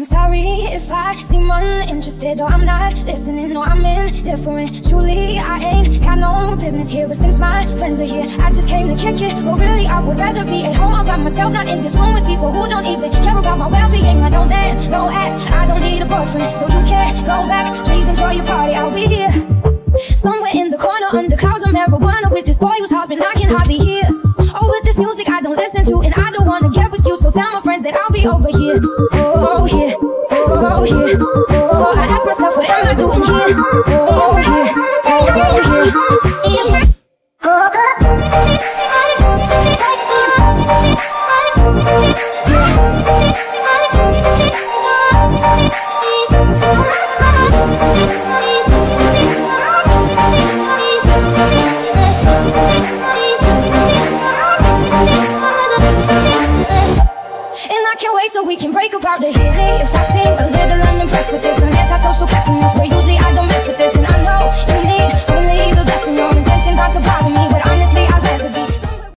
I'm sorry if I seem uninterested or I'm not listening or I'm indifferent. Truly, I ain't got no business here, but since my friends are here, I just came to kick it. But really, I would rather be at home all by myself, not in this room with people who don't even care about my well-being. I don't dance, don't ask, I don't need a boyfriend, so you can't go back. Please enjoy your party, I'll be here somewhere in the corner under clouds of marijuana with this boy who's hopping, I can hardly hear. Oh, with this music I don't listen to, and I don't wanna get with you, so tell my friends that I'll be over here. Oh, here, oh, here, oh, I ask myself, what am I doing here? Oh, here, oh, here, so we can break apart the hit me if I seem a little unimpressed with